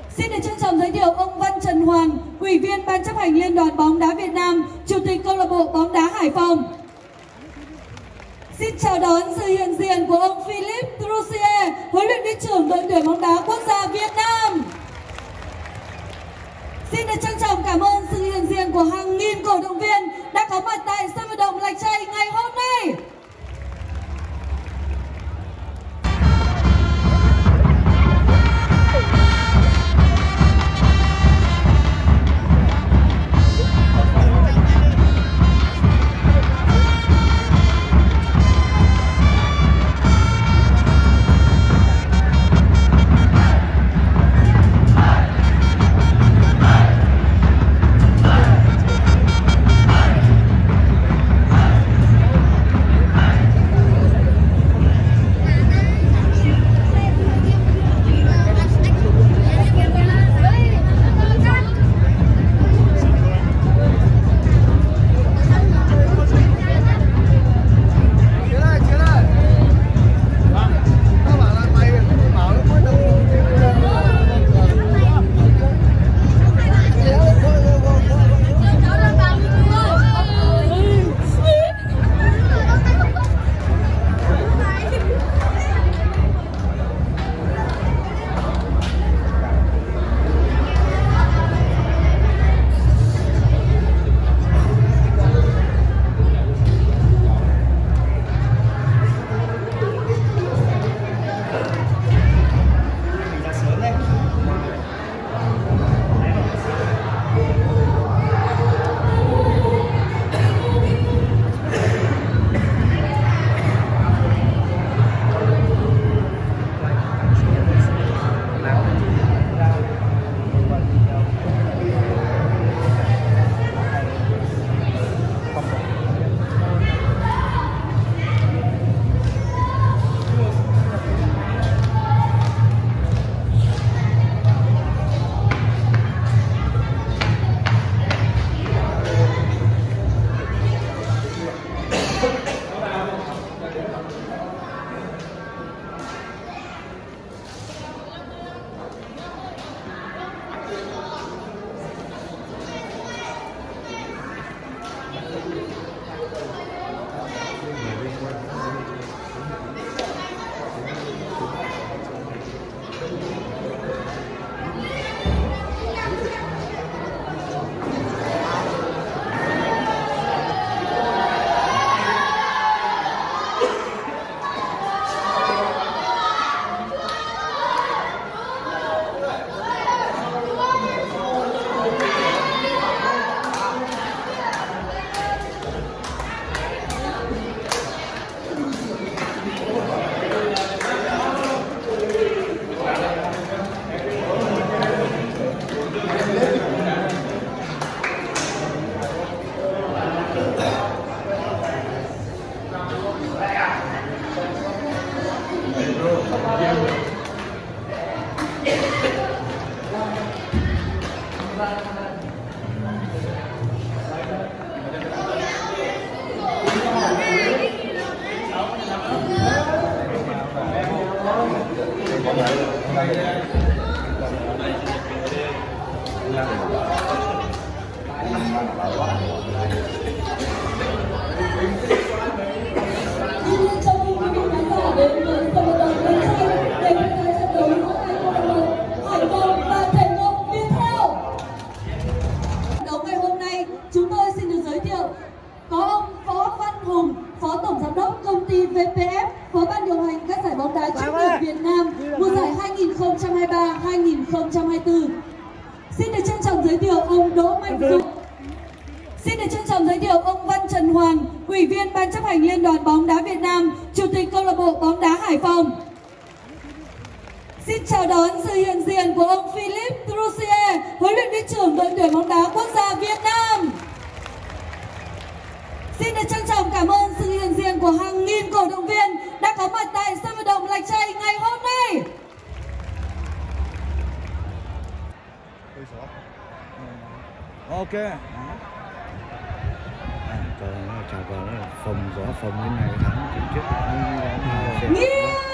Xin được trân trọng giới thiệu ông Văn Trần Hoàng, Ủy viên Ban chấp hành Liên đoàn bóng đá Việt Nam, Chủ tịch Câu lạc bộ bóng đá Hải Phòng. Xin chào đón sự hiện diện của ông Philippe Troussier, huấn luyện viên trưởng đội tuyển bóng đá quốc gia Việt Nam. Xin được trân trọng cảm ơn sự hiện diện của hàng nghìn cổ động viên đã có mặt tại sân vận động Lạch Tray ngày hôm nay. Xin được trân trọng giới thiệu ông Đỗ Mạnh Dũng. Xin được trân trọng giới thiệu ông Văn Trần Hoàng, Ủy viên Ban chấp hành Liên đoàn bóng đá Việt Nam, Chủ tịch Câu lạc bộ bóng đá Hải Phòng. Xin chào đón sự hiện diện của ông Philippe Troussier, huấn luyện viên trưởng đội tuyển bóng đá quốc gia Việt Nam. Xin được trân trọng cảm ơn sự hiện diện của hàng nghìn cổ động viên đã có mặt tại sân vận động Lạch Tray ngày hôm nay. Ok. Còn chào cờ là phòng gió phòng bên này thắng trước.